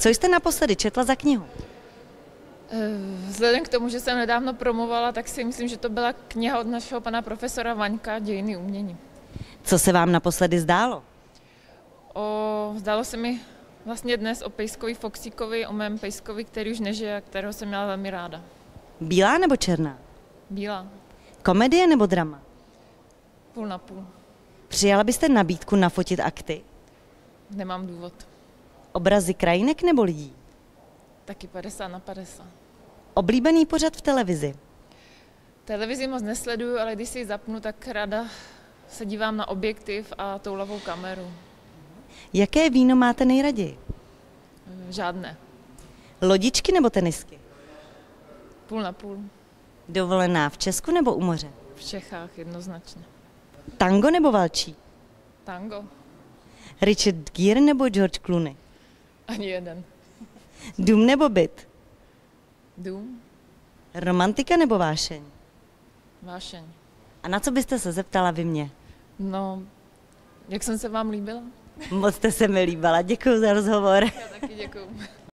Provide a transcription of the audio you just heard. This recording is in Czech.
Co jste naposledy četla za knihu? Vzhledem k tomu, že jsem nedávno promovala, tak si myslím, že to byla kniha od našeho pana profesora Vaňka Dějiny umění. Co se vám naposledy zdálo? Zdálo se mi vlastně dnes o pejskovi Foxíkovi, o mém pejskovi, který už nežije a kterého jsem měla velmi ráda. Bílá nebo černá? Bílá. Komedie nebo drama? Půl na půl. Přijala byste nabídku nafotit akty? Nemám důvod. Obrazy krajinek nebo lidí? Taky 50/50. Oblíbený pořad v televizi? Televizi moc nesleduju, ale když si ji zapnu, tak ráda se dívám na objektiv a toulavou kameru. Jaké víno máte nejraději? Žádné. Lodičky nebo tenisky? Půl na půl. Dovolená v Česku nebo u moře? V Čechách jednoznačně. Tango nebo valčí? Tango? Richard Gere nebo George Clooney? Ani jeden. Dům nebo byt? Dům? Romantika nebo vášeň? Vášeň. A na co byste se zeptala vy mě? No, jak jsem se vám líbila? Moc jste se mi líbila, děkuji za rozhovor. Já taky děkuju.